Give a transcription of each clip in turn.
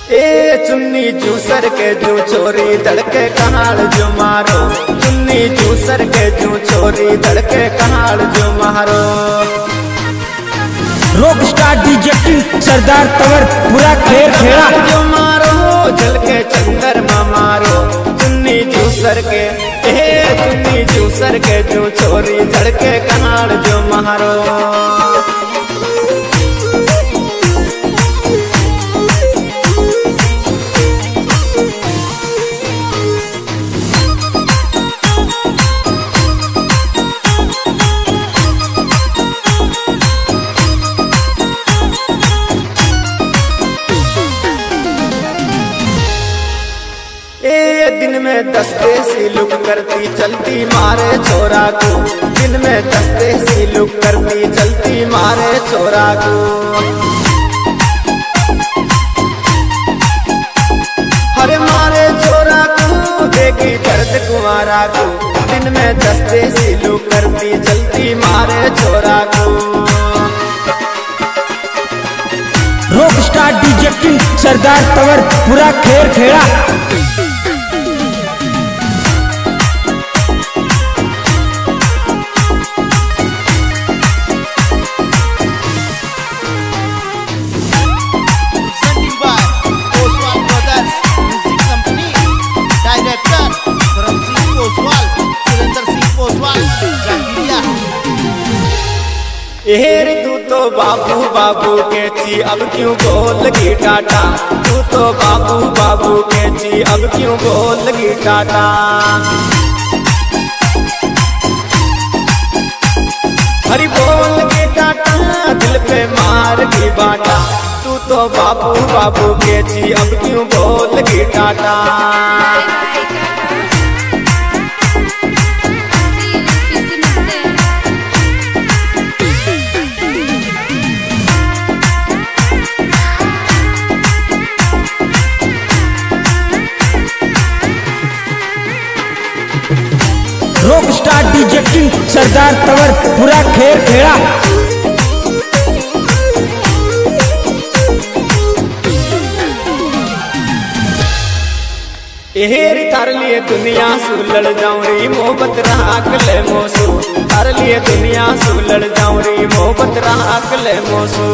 ए चुन्नी जूसर के जू छोरी धड़के कहाड़ जो मारो, चुन्नी जूसर के जू छोरी धड़के कहाड़ जो मारो। Rock star DJ king Sardar Tanwar पूरा खेर खेड़ा जो मारो जल के चंद्रमा मारो, चुन्नी जूसर के चुन्नी जूसर के जू छोरी धड़के कहाड़ जो मारो। दिन में 10 देसी लुक करती चलती मारे छोरा को, दिन में 10 देसी लुक करती चलती मारे छोरा को। हरे मारे छोरा को देगी दर्द कुमारा को, दिन में 10 देसी लुक करती चलती मारे छोरा को। Rock star DJ king Sardar Tanwar पूरा खेर खेड़ा। एहर तू तो बाबू बाबू के ची अब क्यों बोल लगी टाटा, तू तो बाबू बाबू के ची अब क्यों बोल लगी टाटा। हरी बोल के टाटा दिल पे मार की बाटा, तू तो बाबू बाबू के ची अब क्यों बोल लगी टाटा। Rock star DJ king Sardar Tanwar पूरा खेर खेड़ा। एहर तार लिए दुनिया सु लड़ जाऊं री मोहब्बत राख ले मोसू, तार लिए दुनिया सु लड़ जाऊं री मोहब्बत राख ले मोसू।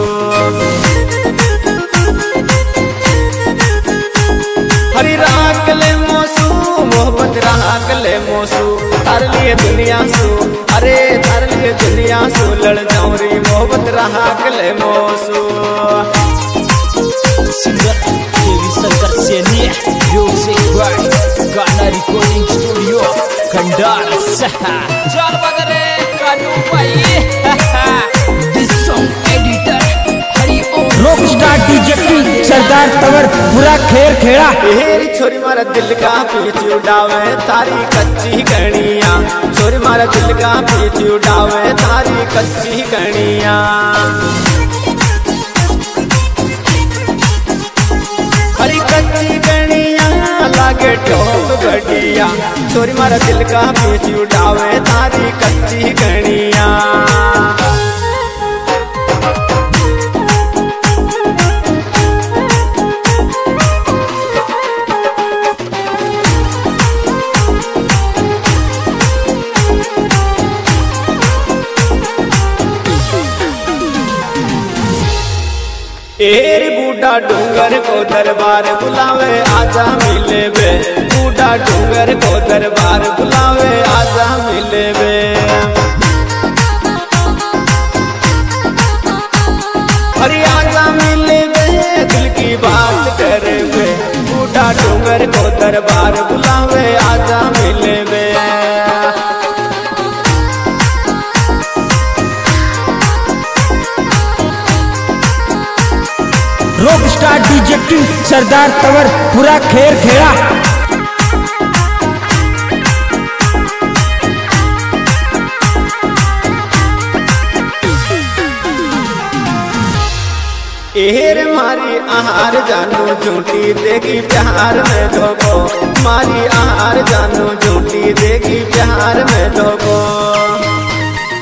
हरी राख ले मोसू मोहब्बत राख ले मोसू, तार लिए दुनिया सु अरे तार लिए दुनिया सु लड़ जाऊं री मोहब्बत राख ले मोसू। Singer Devi Shankar Saini music by Gaana recording studio Khandar चल बदरे कानू भाई this song editor Hari Om. Rock star DJ king Sardar Tanwar पूरा खेर खेड़ा। एहरी छोरी मारा दिल का पीछ उड़ावे तारी कच्ची कणिया, छोरी मारा दिल का पीछ उड़ावे तारी कच्ची कणिया। हरी कच्ची कणिया लागे ठोक बढ़िया, छोरी मारा दिल का पीछ उड़ावे तारी कच्ची कणिया। एहर बूढ़ा डूंगर को दरबार बुलावे आजा मिले बे, बूढ़ा डूंगर को दरबार बुलावे आजा मिले बे। हरी आजा मिले बे दिल की बात करे बे, बूढ़ा डूंगर को दरबार बुलावे आजा मिले बे। Rock star DJ king Sardar Tanwar पूरा खेर खेड़ा। एहर मारी आहार जानू झूठी देगी प्यार में धोखो, मारी आहार जानू झूठी देगी प्यार में धोखो।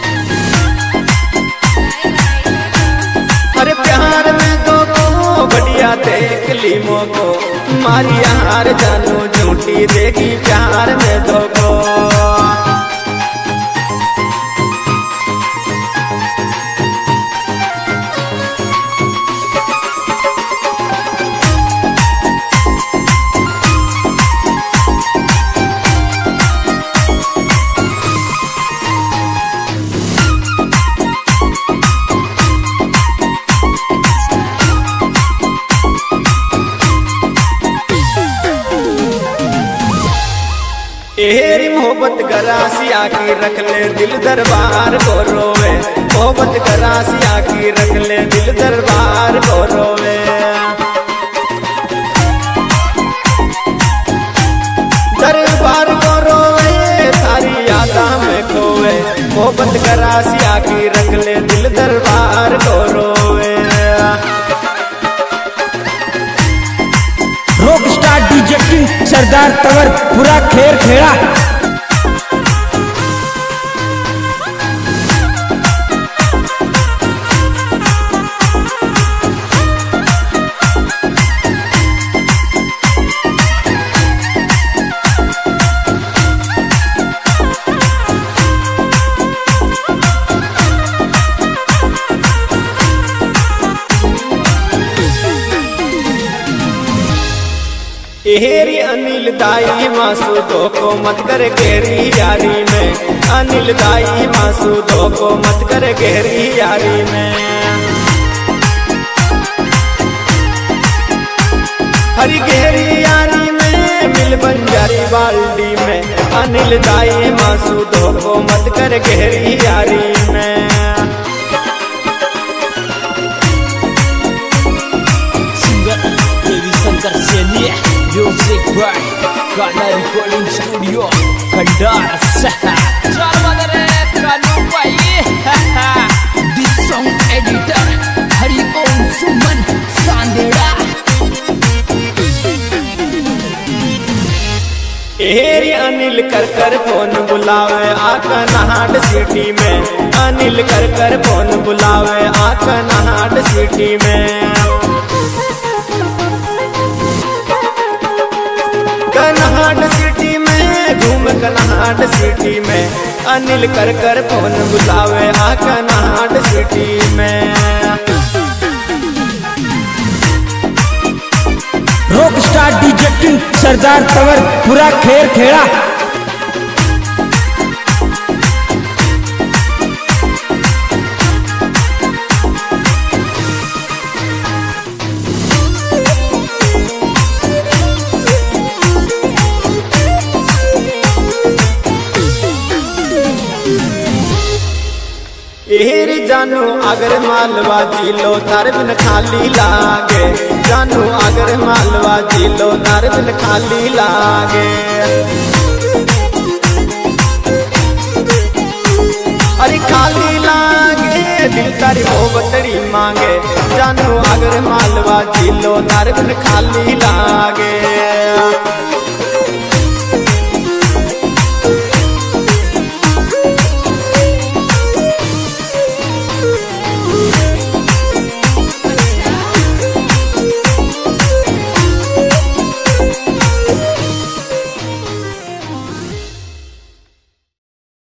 हर प्यार में धोखो बढ़िया बढ़िया देख ली मोको मारी यार जानू झूठी देगी प्यार में धोखो। एरी मोहब्बत गरासिया की रख ले दिल दरबार को रोवे, मोहब्बत गरासिया की रख ले दिल दरबार को रोवे। दरबार को रोवे थारी यादा में खोवे, मोहब्बत गरासिया की रख ले दिल दरबार को रोवे। Rock star DJ king Sardar Tanwar पूरा खेर खेड़ा। एरी अनिल दाई मासू धोखो मत कर गहरी यारी में, अनिल दाई मासू धोखो मत कर गहरी यारी में। हरी गहरी यारी में मिल बंजारी बाल्टी में, अनिल दाई मासू धोखो मत कर गहरी यारी में। Music by Gaana recording studio Khandar चल मदरे कानू भाई। This song editor Hariom Suman Sandera. एरी अनिल कर फोन बुलावे आका नहाट सिटी में, अनिल कर फोन बुलावे आका नहाट सिटी में। कनहाट सिटी में घूम कनहाट सिटी में, अनिल कर फोन बुलावे आ कनहाट सिटी में। Rock star DJ king Sardar Tanwar पूरा खेर खेड़ा। एरी जानू अगर मालवा जिलो तार बिन खाली लागे, जानू अगर मालवा जिलो तार बिन खाली लागे। अरे खाली लागे दिल तारी मोहब्बतड़ी मांगे, जानू अगर मालवा जिलो तार बिन खाली लागे।